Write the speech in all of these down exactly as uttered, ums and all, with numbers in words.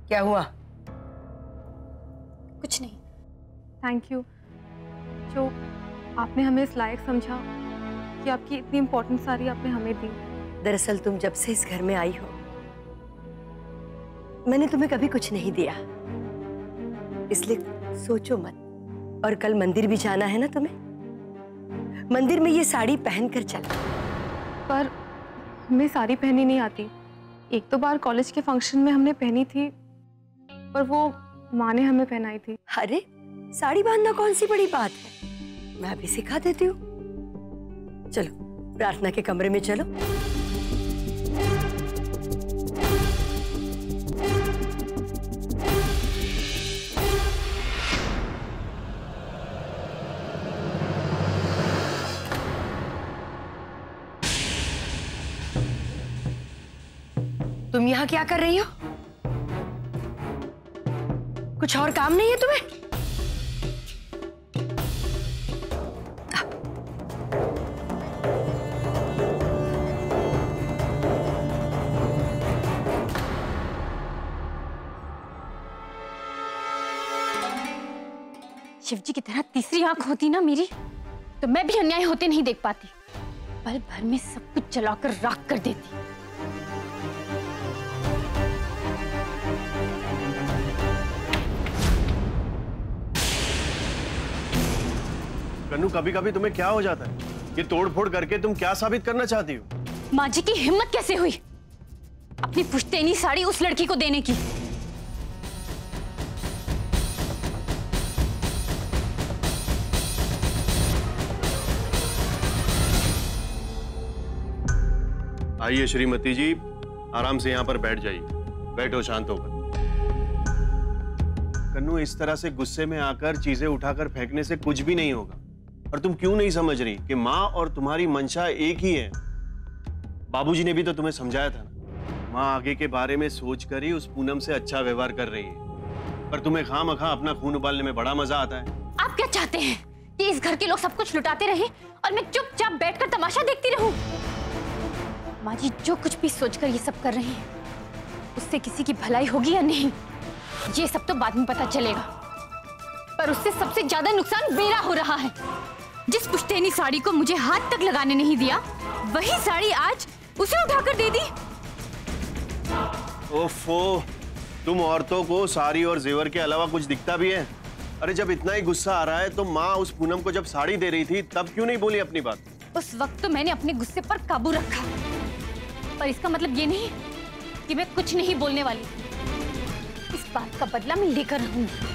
क्या हुआ? कुछ नहीं। थैंक यू जो आपने हमें इस लायक समझा कि आपकी इतनी इम्पोर्टेंट साड़ी आपने हमें दी। दरअसल तुम जब से इस घर में आई हो मैंने तुम्हें कभी कुछ नहीं दिया, इसलिए सोचो मत। और कल मंदिर भी जाना है ना तुम्हें, मंदिर में ये साड़ी पहनकर चलना। पर हमें साड़ी पहननी नहीं आती। एक तो बार कॉलेज के फंक्शन में हमने पहनी थी, पर वो माँ ने हमें पहनाई थी। अरे साड़ी बांधना कौन सी बड़ी बात है, मैं भी सिखा देती हूँ। चलो प्रार्थना के कमरे में चलो। तुम यहाँ क्या कर रही हो? कुछ और काम नहीं है तुम्हें? शिवजी की तरह तीसरी आंख होती ना मेरी, तो मैं भी अन्याय होते नहीं देख पाती, पल भर में सब कुछ जलाकर राख कर देती। कन्नू, कभी कभी तुम्हें क्या हो जाता है? ये तोड़ फोड़ करके तुम क्या साबित करना चाहती हो? माँ जी की हिम्मत कैसे हुई अपनी पुश्तैनी साड़ी उस लड़की को देने की? आइए श्रीमती जी, आराम से यहाँ पर बैठ जाइए। बैठो शांत होकर। कन्नू, इस तरह से गुस्से में आकर चीजें उठाकर फेंकने से कुछ भी नहीं होगा। और तुम क्यों नहीं समझ रही कि माँ और तुम्हारी मंशा एक ही है? बाबूजी ने भी तो तुम्हें समझाया था ना, माँ आगे के बारे में सोचकर ही उस पूनम से अच्छा व्यवहार कर रही है, पर तुम्हें खामखा अपना खून उबालने में बड़ा मजा आता है। आप क्या चाहते हैं कि इस घर के लोग सब कुछ लुटाते रहे और मैं चुपचाप बैठकर तमाशा देखती रहूं? माँ जी जो कुछ भी सोचकर ये सब कर रहे हैं, उससे किसी की भलाई होगी या नहीं, ये सब तो बाद में पता चलेगा। पर उससे सबसे ज्यादा नुकसान मेरा हो रहा है। जिस पुश्तैनी साड़ी को मुझे हाथ तक लगाने नहीं दिया, वही साड़ी आज उसे उठाकर दे दी। ओफो, तुम औरतों को साड़ी और जेवर के अलावा कुछ दिखता भी है? अरे जब इतना ही गुस्सा आ रहा है तो माँ उस पूनम को जब साड़ी दे रही थी तब क्यों नहीं बोली अपनी बात? उस वक्त तो मैंने अपने गुस्से पर काबू रखा, पर इसका मतलब ये नहीं कि मैं कुछ नहीं बोलने वाली। इस बात का बदला मैं लेकर रहूंगी,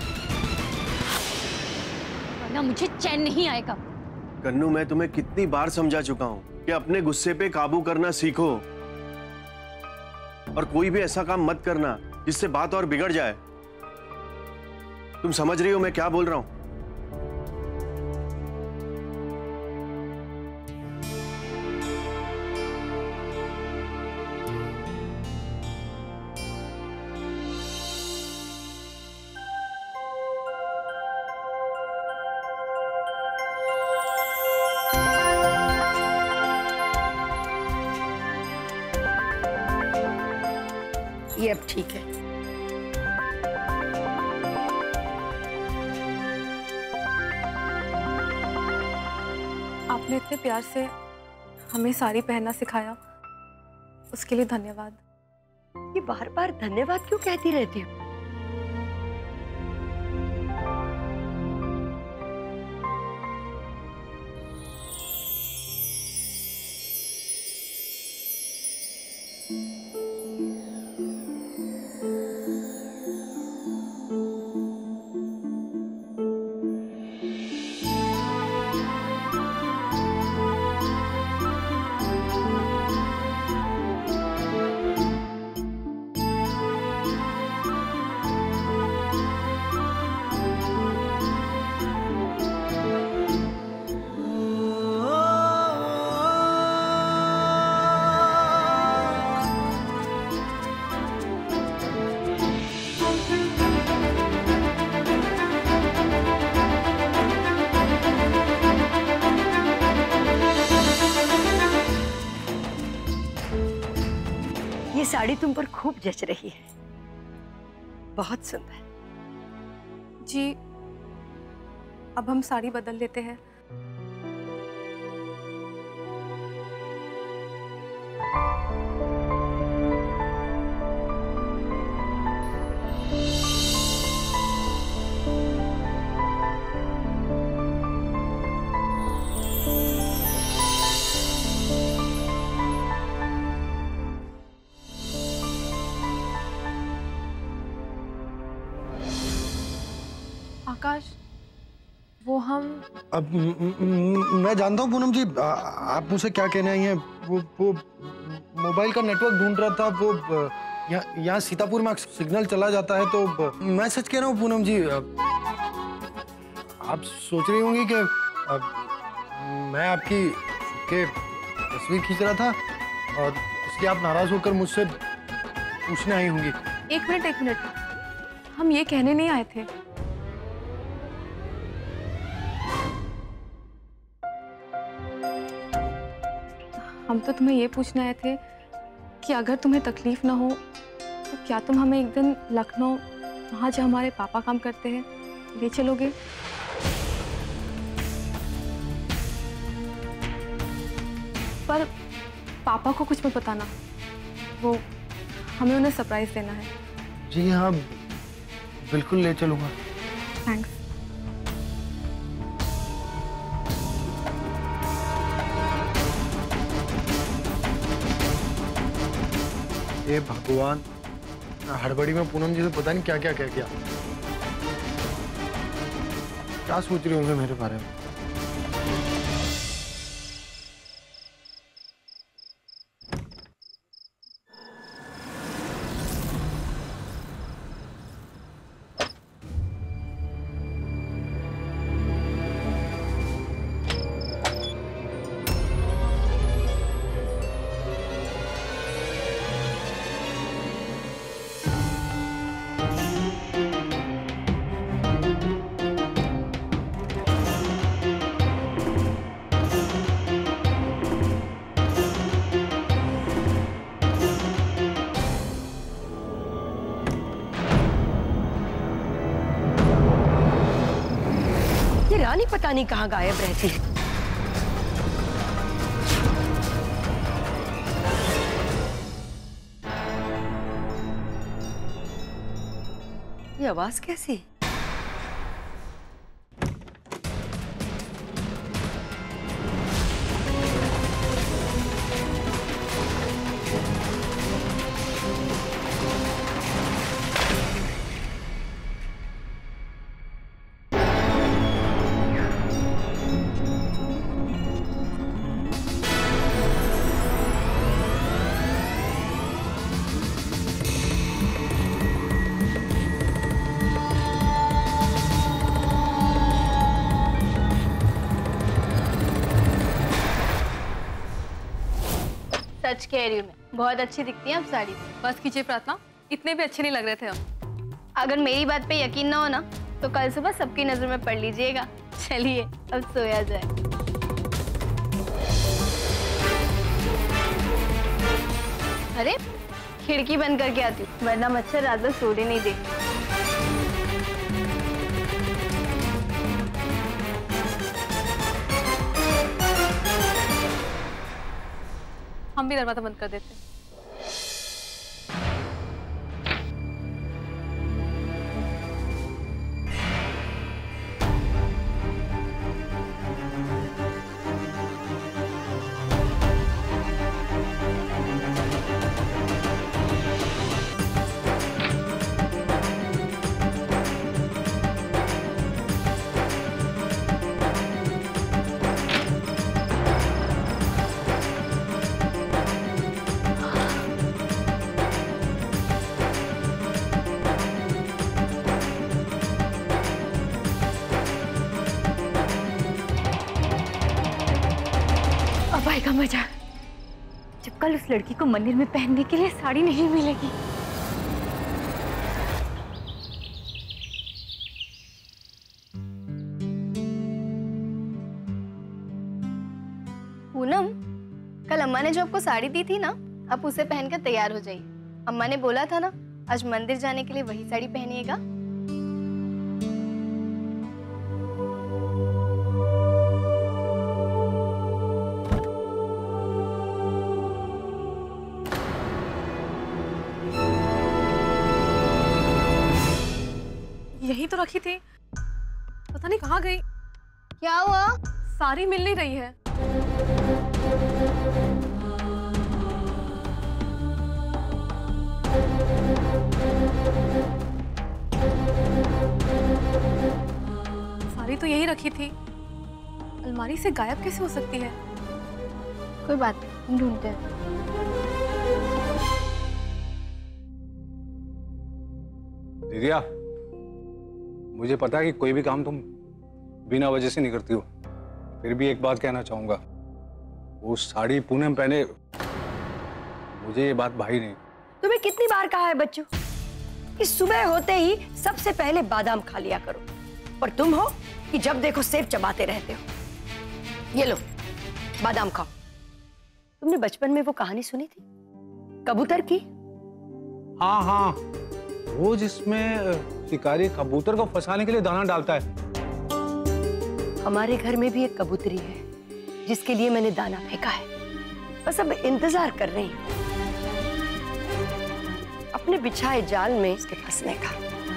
वरना मुझे चैन नहीं आएगा। कन्नू, मैं तुम्हें कितनी बार समझा चुका हूं कि अपने गुस्से पे काबू करना सीखो और कोई भी ऐसा काम मत करना जिससे बात और बिगड़ जाए। तुम समझ रही हो मैं क्या बोल रहा हूं? ये अब ठीक है। आपने इतने प्यार से हमें साड़ी पहनना सिखाया, उसके लिए धन्यवाद। ये बार बार धन्यवाद क्यों कहती रहती हो? ये साड़ी तुम पर खूब जच रही है। बहुत सुंदर। जी, अब हम साड़ी बदल लेते हैं। आकाश, वो हम अब म- म- म- मैं जानता हूँ पूनम जी, आ, आप मुझसे क्या कहने आई हैं। वो वो मोबाइल का नेटवर्क ढूंढ रहा था। वो यहाँ यहाँ सीतापुर में सिग्नल चला जाता है, तो मैं सच कह रहा हूँ पूनम जी। आप सोच रही होंगी कि अब मैं आपकी के तस्वीर खींच रहा था और इसलिए आप नाराज होकर मुझसे पूछने आई होंगी। एक मिनट एक मिनट, हम ये कहने नहीं आए थे। हम तो तुम्हें ये पूछने आए थे कि अगर तुम्हें तकलीफ ना हो तो क्या तुम हमें एक दिन लखनऊ, वहाँ जहाँ हमारे पापा काम करते हैं, ले चलोगे? पर पापा को कुछ मत बताना, वो हमें उन्हें सरप्राइज देना है। जी हाँ, बिल्कुल ले चलूंगा। थैंक्स। ये भगवान, हड़बड़ी में पूनम जी से पता नहीं क्या क्या कह गया। क्या सोच रही होंगे मेरे बारे में। रानी पता नहीं कहाँ गायब रहती है। ये आवाज कैसी? सच कह रही हूँ मैं, बहुत अच्छी दिखती है आप साड़ी में। बस कीजिए प्रार्थना, इतने भी अच्छे नहीं लग रहे थे हम। अगर मेरी बात पे यकीन ना हो ना तो कल सुबह सबकी नजर में पड़ लीजिएगा। चलिए अब सोया जाए। अरे खिड़की बंद करके आती हूँ, वरना मच्छर रात भर सोने नहीं देती। हम भी दरवाजा बंद कर देते। अब आएगा मजा, जब कल उस लड़की को मंदिर में पहनने के लिए साड़ी नहीं मिलेगी। पूनम, कल अम्मा ने जो आपको साड़ी दी थी ना, आप उसे पहनकर तैयार हो जाइए। अम्मा ने बोला था ना, आज मंदिर जाने के लिए वही साड़ी पहनिएगा? यही तो रखी थी, पता नहीं कहाँ गई। क्या हुआ? साड़ी मिल नहीं रही है। साड़ी तो यही रखी थी, अलमारी से गायब कैसे हो सकती है? कोई बात नहीं, हम ढूंढते हैं। दीदिया, मुझे पता है कि कोई भी काम तुम बिना वजह से नहीं करती हो, फिर भी एक बात कहना चाहूंगा। वो साड़ी पूनम पहने, मुझे ये बात भाई नहीं। तुम्हें कितनी बार कहा है बच्चों कि सुबह होते ही सबसे पहले बादाम खा लिया करो, और तुम हो कि जब देखो सेब चबाते रहते हो। ये लो बादाम खाओ। तुमने बचपन में वो कहानी सुनी थी कबूतर की? हाँ हाँ, वो जिसमें शिकारी कबूतर को फंसाने के लिए दाना डालता है। हमारे घर में भी एक कबूतरी है जिसके लिए मैंने दाना फेंका है, बस अब इंतजार कर रही हूँ अपने बिछाए जाल में इसके फंसने का।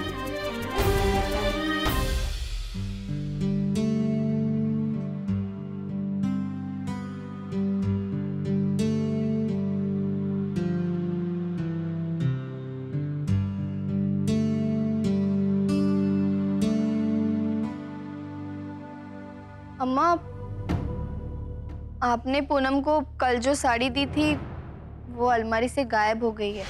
अम्मा, आपने पूनम को कल जो साड़ी दी थी वो अलमारी से गायब हो गई है।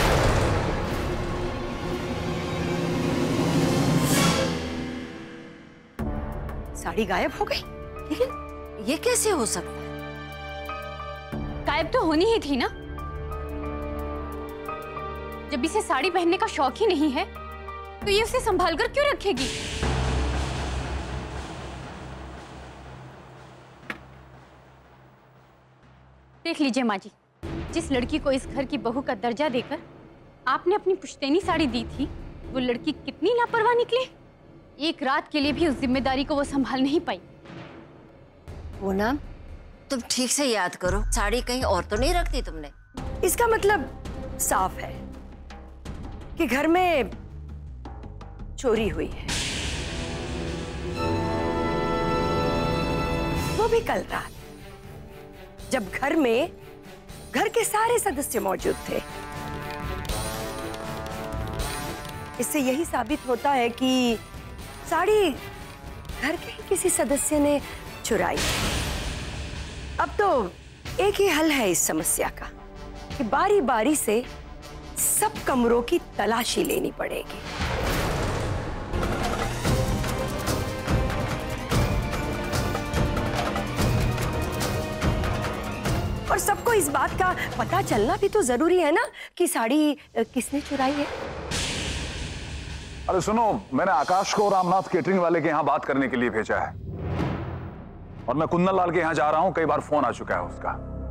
साड़ी गायब हो गई? लेकिन ये कैसे हो सकता है? गायब तो होनी ही थी ना। जब इसे साड़ी पहनने का शौक ही नहीं है तो ये उसे संभाल कर क्यों रखेगी? देख लीजिए माँ जी, जिस लड़की को इस घर की बहू का दर्जा देकर आपने अपनी पुश्तैनी साड़ी दी थी, वो लड़की कितनी लापरवाह निकली। एक रात के लिए भी उस जिम्मेदारी को वो संभाल नहीं पाई। पूनम, तुम ठीक से याद करो, साड़ी कहीं और तो नहीं रखती तुमने? इसका मतलब साफ है कि घर में चोरी हुई है, वो भी कल रात जब घर में घर के सारे सदस्य मौजूद थे। इससे यही साबित होता है कि साड़ी घर के ही किसी सदस्य ने चुराई। अब तो एक ही हल है इस समस्या का कि बारी बारी से सब कमरों की तलाशी लेनी पड़ेगी। और सबको इस बात का पता चलना भी तो जरूरी है ना कि साड़ी किसने चुराई है। अरे सुनो, मैंने आकाश को रामनाथ केटरिंग वाले के यहाँ बात करने के लिए भेजा है और मैं कुंदन लाल के यहाँ जा रहा हूँ। कई बार फोन आ चुका है उसका।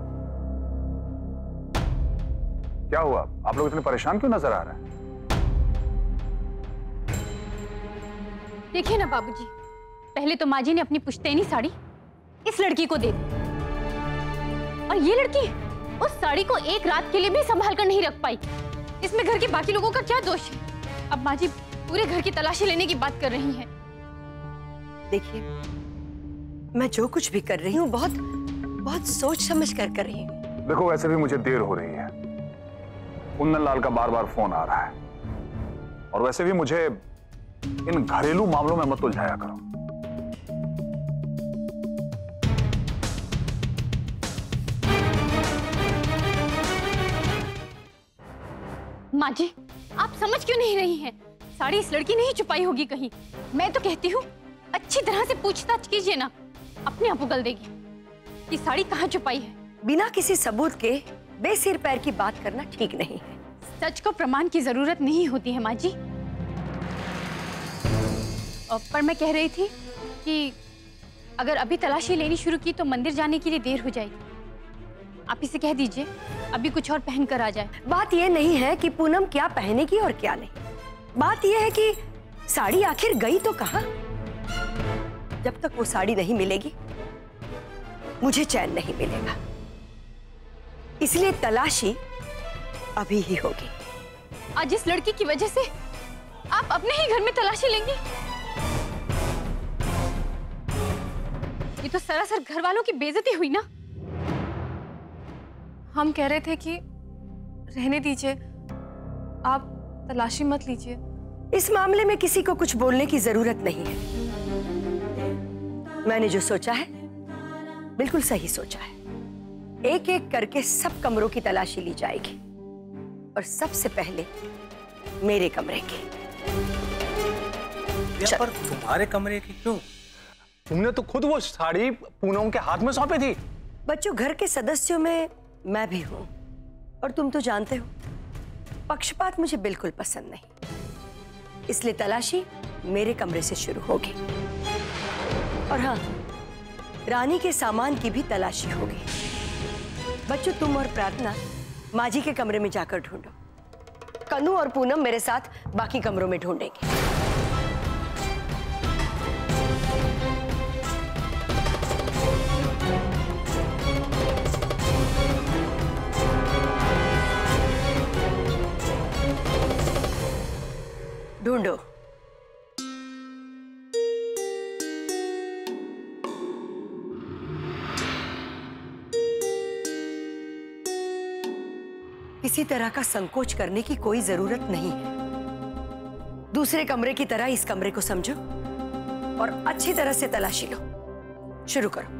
क्या हुआ, आप लोग इतने परेशान क्यों नजर आ रहे हैं? देखिए ना बाबूजी, पहले तो माँ जी ने अपनी पुश्तैनी साड़ी इस लड़की को दे दी, और ये लड़की उस साड़ी को एक रात के लिए भी संभाल कर नहीं रख पाई। इसमें घर के बाकी लोगों का क्या दोष है? अब माँ जी पूरे घर की तलाशी लेने की बात कर रही हैं। देखिए, मैं जो कुछ भी कर रही हूँ बहुत बहुत सोच समझ कर कर रही हूँ। देखो, वैसे भी मुझे देर हो रही है, कुंदन लाल का बार बार फोन आ रहा है, और वैसे भी मुझे इन घरेलू मामलों में मत उलझाया करो। माँ जी, आप समझ क्यों नहीं रही हैं? साड़ी इस लड़की ने ही छुपाई होगी कहीं। मैं तो कहती हूँ अच्छी तरह से पूछताछ कीजिए ना, अपने आप उगल देगी कि साड़ी कहाँ छुपाई है। बिना किसी सबूत के बेसिर पैर की बात करना ठीक नहीं है। सच को प्रमाण की जरूरत नहीं होती है माँ जी। और पर मैं कह रही थी कि अगर अभी तलाशी लेनी शुरू की तो मंदिर जाने के लिए देर हो जाएगी। आप इसे कह दीजिए अभी कुछ और पहन कर आ जाए। बात यह नहीं है कि पूनम क्या पहनेगी और क्या नहीं, बात यह है कि साड़ी आखिर गई तो कहां। जब तक वो साड़ी नहीं मिलेगी मुझे चैन नहीं मिलेगा, इसलिए तलाशी अभी ही होगी। आज इस लड़की की वजह से आप अपने ही घर में तलाशी लेंगी? ये तो सरासर घर वालों की बेइज्जती हुई ना। हम कह रहे थे कि रहने दीजिए, आप तलाशी मत लीजिए। इस मामले में किसी को कुछ बोलने की जरूरत नहीं है। मैंने जो सोचा है बिल्कुल सही सोचा है। एक एक करके सब कमरों की तलाशी ली जाएगी और सबसे पहले मेरे कमरे की। पर तुम्हारे कमरे की क्यों? तुमने तो खुद वो साड़ी पूनम के हाथ में सौंपी थी। बच्चों, घर के सदस्यों में मैं भी हूं और तुम तो जानते हो पक्षपात मुझे बिल्कुल पसंद नहीं, इसलिए तलाशी मेरे कमरे से शुरू होगी। और हाँ, रानी के सामान की भी तलाशी होगी। बच्चों, तुम और प्रार्थना माँ जी के कमरे में जाकर ढूंढो, कन्नू और पूनम मेरे साथ बाकी कमरों में ढूंढेंगे। ढूंढो। किसी तरह का संकोच करने की कोई जरूरत नहीं है। दूसरे कमरे की तरह इस कमरे को समझो और अच्छी तरह से तलाशी लो। शुरू करो।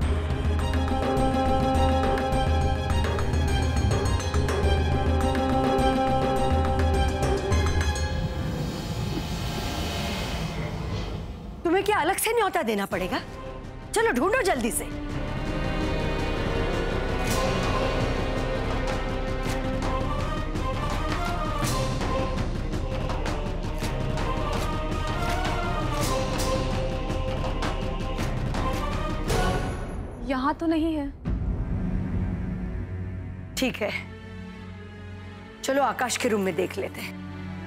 तुम्हें क्या अलग से न्योता देना पड़ेगा? चलो ढूंढो जल्दी से। यहाँ तो नहीं है। ठीक है, चलो आकाश के रूम में देख लेते हैं।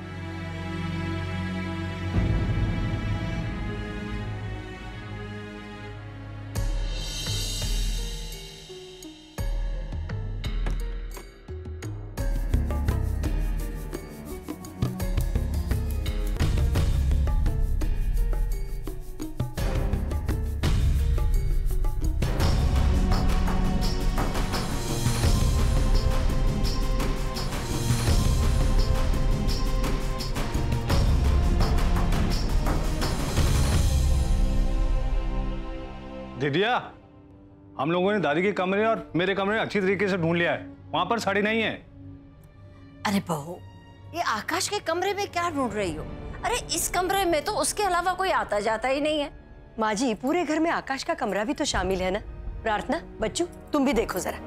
दीदिया, हम लोगों ने दादी के कमरे और मेरे कमरे अच्छी तरीके से ढूंढ लिया है, वहां पर साड़ी नहीं है। अरे बहू, ये आकाश के कमरे में क्या ढूंढ रही हो? अरे इस कमरे में तो उसके अलावा कोई आता जाता ही नहीं है। माँ जी, पूरे घर में आकाश का कमरा भी तो शामिल है ना। प्रार्थना, बच्चों, तुम भी देखो जरा।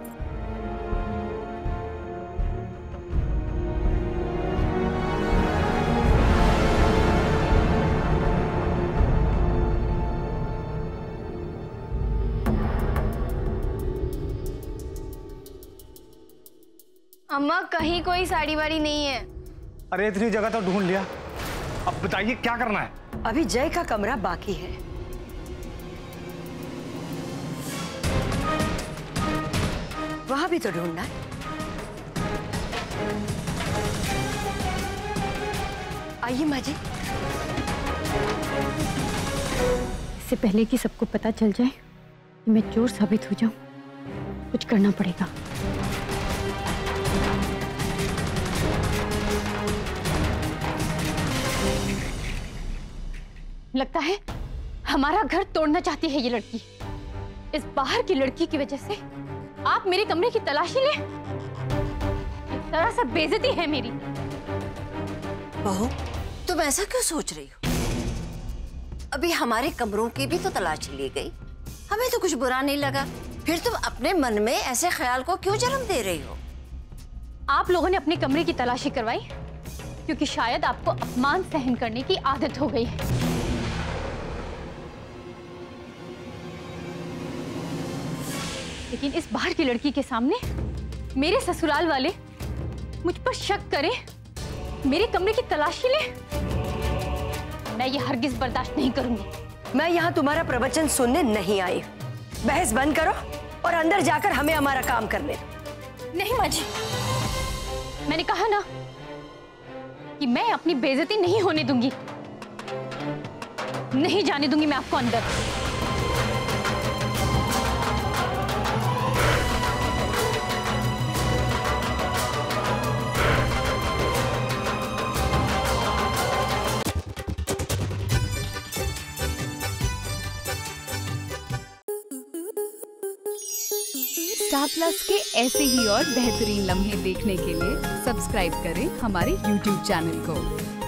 अम्मा, कहीं कोई साड़ी वाड़ी नहीं है। अरे इतनी जगह तो ढूंढ लिया, अब बताइए क्या करना है? अभी जय का कमरा बाकी है। वहां भी तो ढूंढना है। आइए माँ जी। इससे पहले कि सबको पता चल जाए कि मैं चोर साबित हो जाऊं, कुछ करना पड़ेगा। लगता है हमारा घर तोड़ना चाहती है ये लड़की। इस बाहर की लड़की की वजह से आप मेरे कमरे की तलाशी ले। एक तरह से बेइज्जती है मेरी। बहू, तुम ऐसा क्यों सोच रही हो? अभी हमारे कमरों की भी तो तलाशी ली गई, हमें तो कुछ बुरा नहीं लगा। फिर तुम अपने मन में ऐसे ख्याल को क्यों जन्म दे रही हो? आप लोगों ने अपने कमरे की तलाशी करवाई क्योंकि शायद आपको अपमान सहन करने की आदत हो गई है। लेकिन इस बाहर की लड़की के सामने मेरे ससुराल वाले मुझ पर शक करें, मेरे कमरे की तलाशी ले, मैं ये हरगिज बर्दाश्त नहीं करूंगी। मैं यहाँ तुम्हारा प्रवचन सुनने नहीं आई। बहस बंद करो और अंदर जाकर हमें हमारा काम करने दो। नहीं माँ जी, मैंने कहा ना कि मैं अपनी बेइज्जती नहीं होने दूंगी। नहीं जाने दूंगी मैं आपको अंदर। स्टार प्लस के ऐसे ही और बेहतरीन लम्हे देखने के लिए सब्सक्राइब करें हमारे यूट्यूब चैनल को।